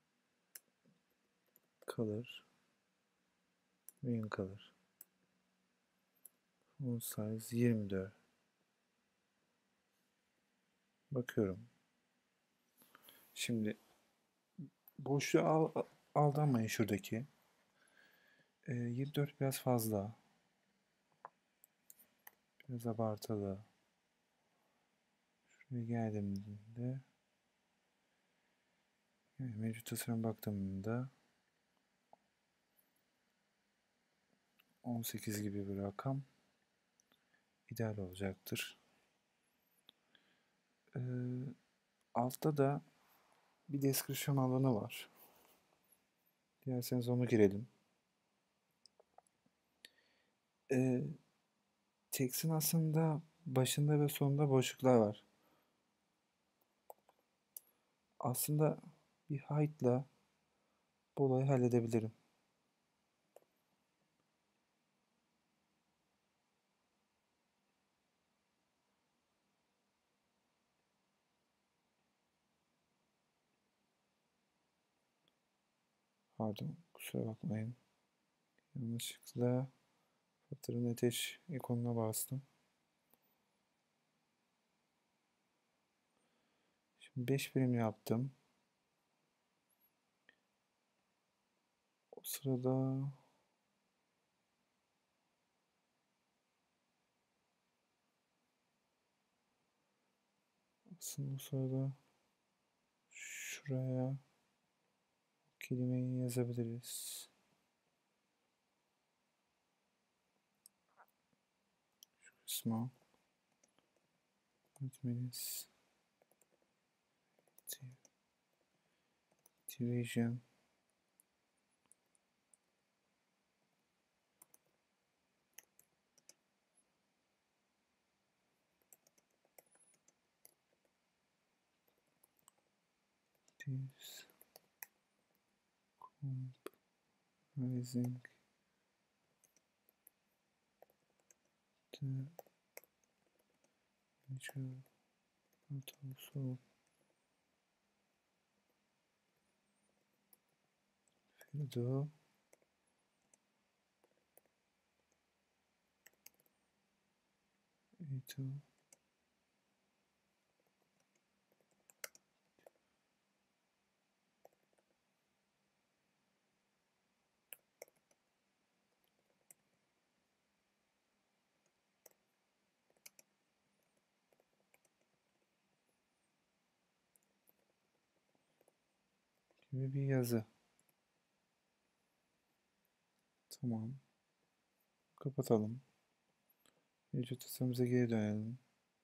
color, main color, font size yirmi dört. Bakıyorum. Şimdi boşluğu al, aldanmayın şuradaki. E, yirmi dört biraz fazla. Biraz abartılı. Şuraya geldiğimde yani mevcut tasarım baktığımda on sekiz gibi bir rakam ideal olacaktır. Ee, altta da bir description alanı var. Dilerseniz onu girelim. Ee, Text'in aslında başında ve sonunda boşluklar var. Aslında bir hide'la bu olayı halledebilirim. Pardon, kusura bakmayın. Yanlışlıkla Flutter Ateş ikonuna bastım. Şimdi beş birim yaptım. O sırada aslında o sırada şuraya kelimeyi yazabiliriz. Şu kısma admins division this comprising the nature but also Fido Ito gibi bir yazı. Tamam. Kapatalım. Mevcut tasarımıza geri dönelim.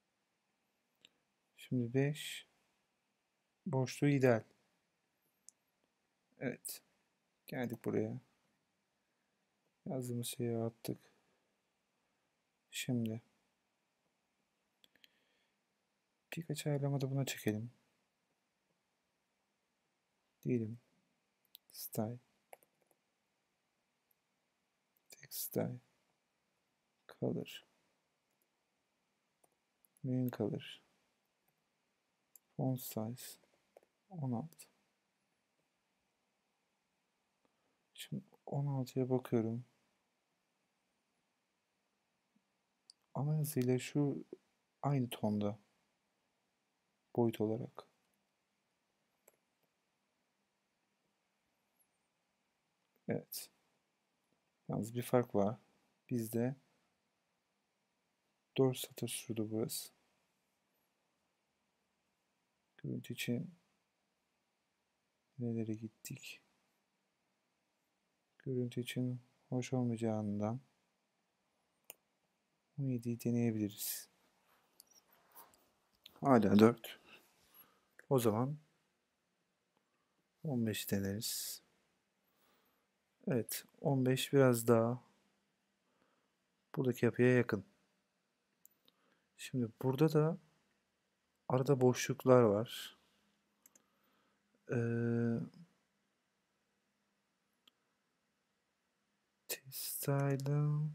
Şimdi beş boşluğu ideal. Evet. Geldik buraya. Yazdığımız şeyi attık. Şimdi birkaç ayarlama da buna çekelim. Diyelim style, text style, color, main color, font size on altı. Şimdi on altıya bakıyorum. Ana yazıyla şu aynı tonda boyut olarak. Evet. Yalnız bir fark var. Bizde dört satır sürdü burası. Görüntü için nerelere gittik? Görüntü için hoş olmayacağından on yediyi deneyebiliriz. Hala dört. O zaman on beş deneriz. Evet, on beş biraz daha buradaki yapıya yakın. Şimdi burada da Arada boşluklar var. Ee, Style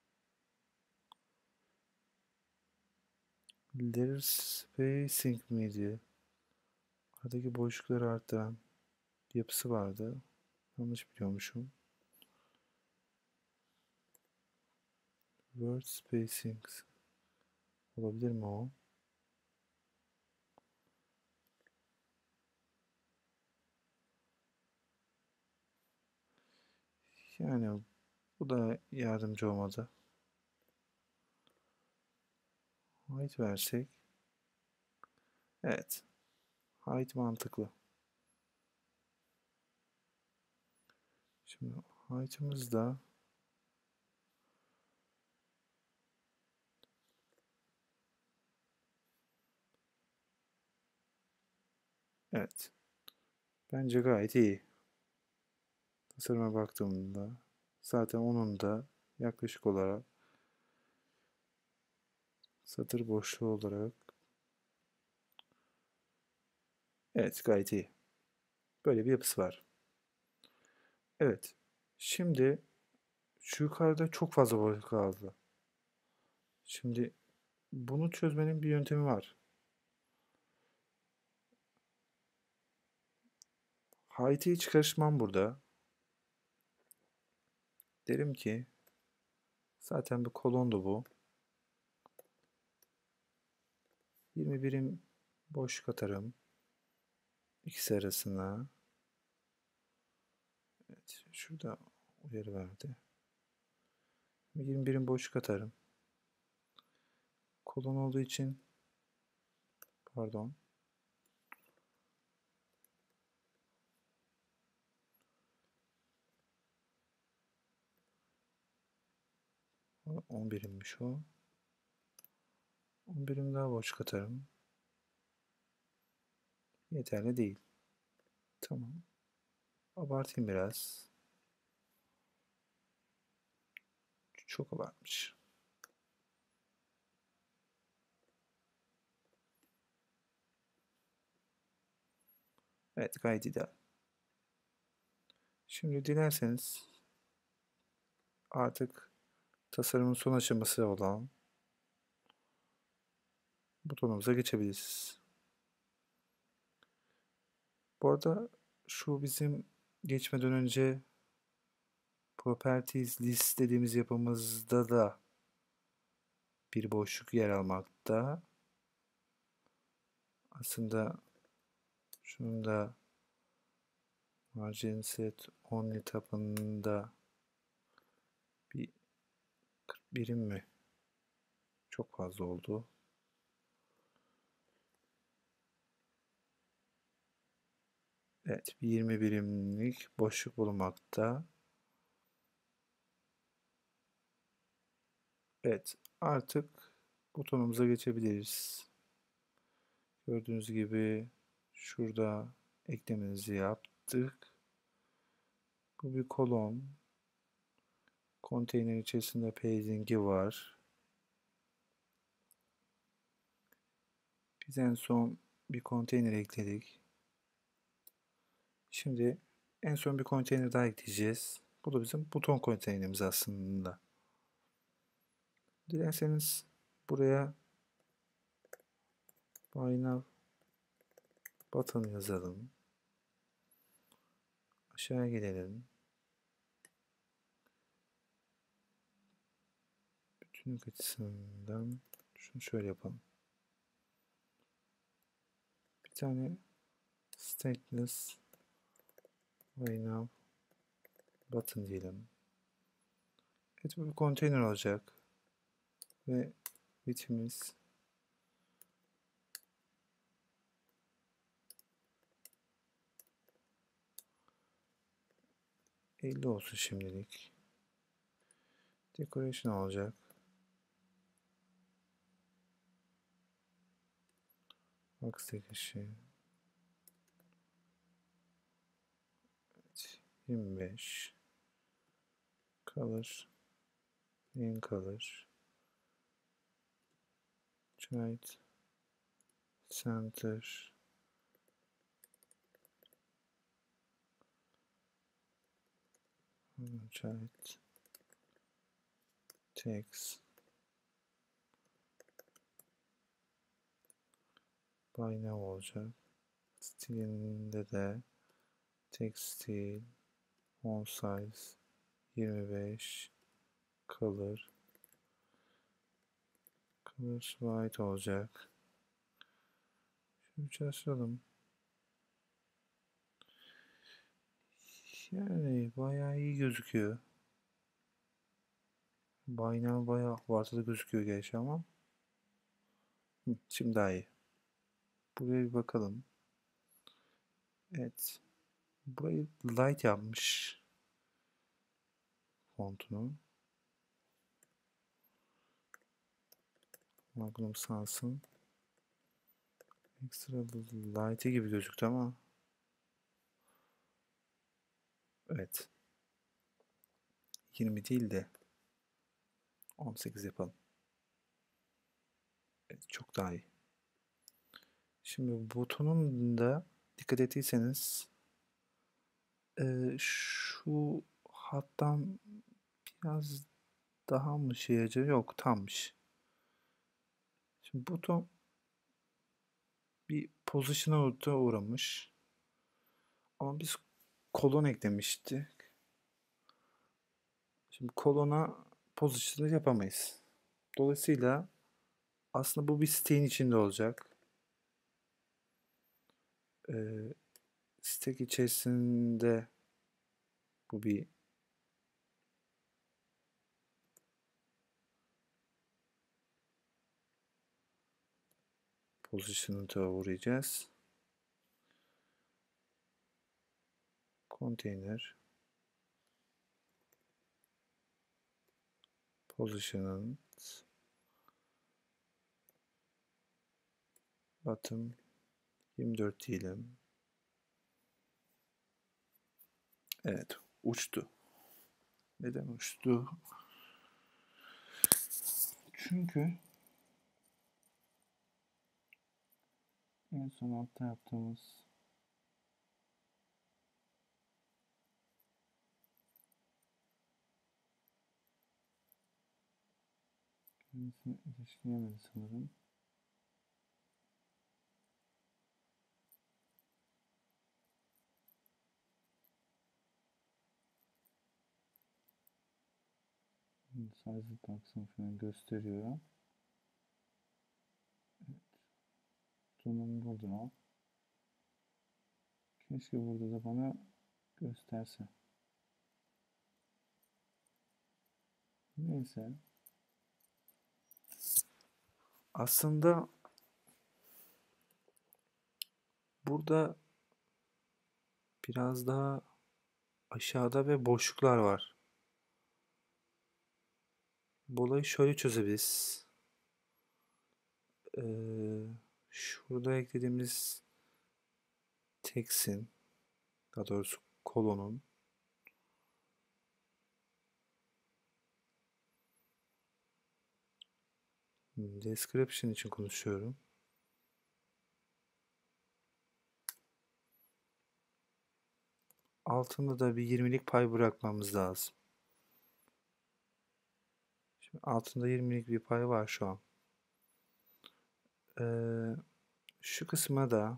Letter Spacing miydi? Aradaki boşlukları arttıran yapısı vardı. Yanlış biliyormuşum. Word spacing olabilir mi o? Yani bu da yardımcı olmadı. Height versek. Evet. Height mantıklı. Şimdi height'ımız da evet. Bence gayet iyi. Tasarıma baktığımda zaten onun da yaklaşık olarak satır boşluğu olarak evet gayet iyi. Böyle bir yapısı var. Evet. Şimdi şu yukarıda çok fazla boşluk kaldı. Şimdi bunu çözmenin bir yöntemi var. Height'i hiç karışmam burada. Derim ki zaten bir kolondu bu. yirmi birim boşluk atarım. İkisi arasına. Evet, şurada uyarı verdi. yirmi birim boşluk atarım. Kolon olduğu için pardon. on birimmiş o. on birim daha boşluk atarım. Yeterli değil. Tamam. Abartayım biraz. Çok abartmış. Evet, gayet ideal. Şimdi dilerseniz artık tasarımın son aşaması olan butonumuza geçebiliriz. Bu arada şu bizim geçmeden önce Properties List dediğimiz yapımızda da bir boşluk yer almakta. Aslında şunun da Margin Set Only tabında bir kırk birim mi? Çok fazla oldu. Evet, bir yirmi birimlik boşluk bulunmakta. Evet, artık butonumuza geçebiliriz. Gördüğünüz gibi şurada eklememizi yaptık. Bu bir kolon. Konteyner içerisinde paging'i var. Biz en son bir konteyner ekledik. Şimdi en son bir konteyner daha ekleyeceğiz. Bu da bizim buton konteynerimiz aslında. Dilerseniz buraya Buy Now button yazalım. Aşağıya gelelim. Bütünlük açısından şunu şöyle yapalım. Bir tane stateless Buy Now button diyelim. Evet, bu bir konteyner olacak. Ve bitimiz elli olsun şimdilik. Decoration olacak. Box tekişi. Evet, yirmi beş. Color. Main color. Child. Center. Chat. Text. By now olacak. Stilinde de text stil, font size yirmi beş, color color white olacak. Şunu çalışalım. Yani bayağı iyi gözüküyor. By now bayağı abartılı gözüküyor gerçi ama. Hı, şimdi daha iyi. Buraya bir bakalım. Evet. Burayı light yapmış. Fontunu. Magnum Sans'ın. Extra light'ı gibi gözüktü ama. Evet. yirmi değil de on sekiz yapalım. Evet, çok daha iyi. Şimdi butonun da dikkat ettiyseniz e, şu hattan biraz daha mı şey acaba? Yok, tammış. Şimdi buton bir position'a uğramış. Ama biz kolon eklemiştik. Şimdi kolona position'ı yapamayız. Dolayısıyla aslında bu bir siteğin içinde olacak. Ee, stek içerisinde bu bir position'a uğrayacağız. Container position'ın bottom yirmi dört diyelim. Evet, uçtu. Neden uçtu? Çünkü en son altta yaptığımız kendisini ilişkileyemedi sanırım. Size baksın falan gösteriyor. Evet. Donanım burada o. Keşke burada da bana gösterse. Neyse. Aslında burada biraz daha aşağıda ve boşluklar var. Bu olayı şöyle çözebiliriz. Ee, şurada eklediğimiz text'in, daha doğrusu kolonun description için konuşuyorum. Altında da bir yirmilik pay bırakmamız lazım. Şimdi altında yirmilik bir pay var şu an. Ee, şu kısma da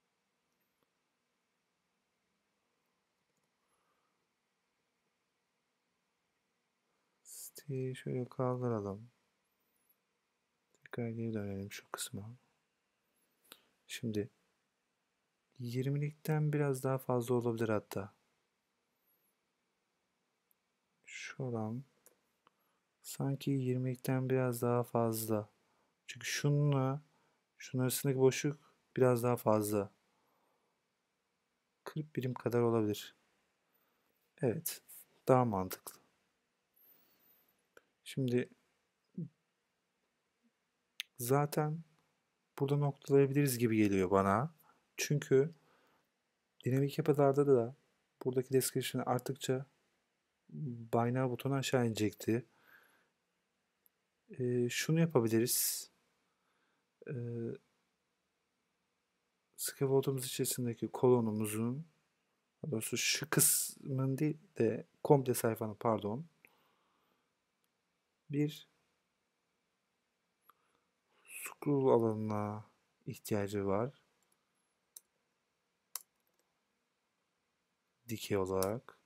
siteyi şöyle kaldıralım. Tekrar geri dönelim şu kısma. Şimdi yirmilikten biraz daha fazla olabilir hatta. Şuradan sanki yirmilikten biraz daha fazla. Çünkü şununla şunun arasındaki boşluk biraz daha fazla. kırk birim kadar olabilir. Evet. Daha mantıklı. Şimdi zaten burada noktalayabiliriz gibi geliyor bana. Çünkü dinamik yapılarda da buradaki description arttıkça Bynow butonu aşağı inecekti. Ee, şunu yapabiliriz. Ee, scaffold'umuz içerisindeki kolonumuzun, daha doğrusu şu kısmın değil de komple sayfanın, pardon, bir scroll alanına ihtiyacı var. Dikey olarak.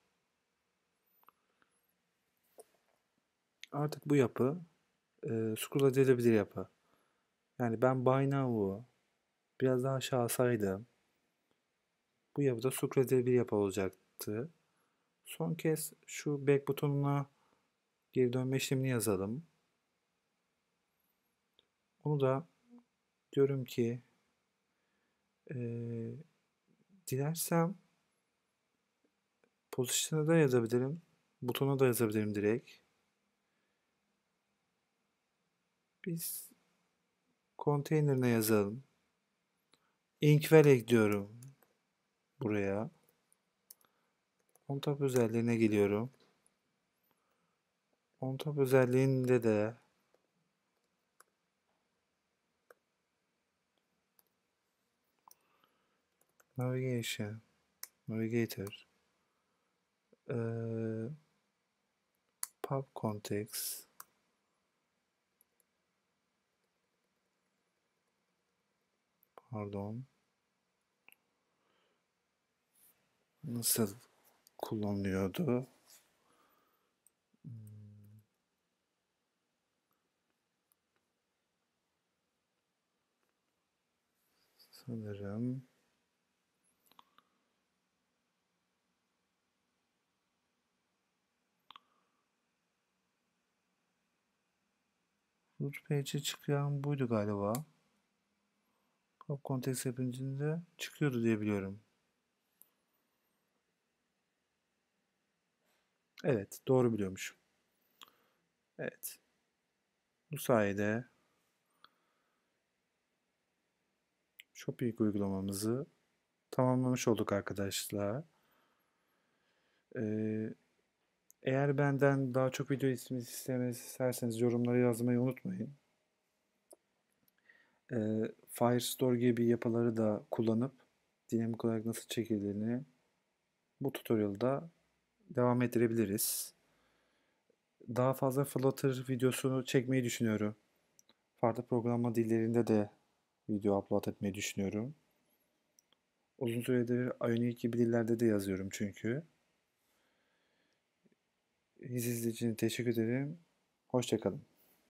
Artık bu yapı e, scroll edilebilir yapı. Yani ben Buy Now'u biraz daha aşağı alsaydım bu yapıda scroll edilebilir yapı olacaktı. Son kez şu back butonuna geri dönme işlemini yazalım. Onu da diyorum ki e, dilersem position'a da yazabilirim. Butona da yazabilirim direkt. Biz konteynerine yazalım. Inkwell ekliyorum buraya. OnTop özelliğine geliyorum. OnTop özelliğinde de Navigation, Navigator, ee, Pub Context, pardon, nasıl kullanılıyordu? Hmm, sanırım root page'e çıkan buydu galiba. Pub Context yapınca çıkıyordu diye biliyorum. Evet, doğru biliyormuşum. Evet. Bu sayede Shopping uygulamamızı tamamlamış olduk arkadaşlar. Ee, eğer benden daha çok video izlemenizi isterseniz yorumlara yazmayı unutmayın. Ee, Firestore gibi yapıları da kullanıp dinamik olarak nasıl çekildiğini bu tutorialda devam ettirebiliriz. Daha fazla Flutter videosunu çekmeyi düşünüyorum. Farklı programlama dillerinde de video upload etmeyi düşünüyorum. Uzun süredir Ionic gibi dillerde de yazıyorum çünkü. İzlediğiniz için teşekkür ederim. Hoşça kalın.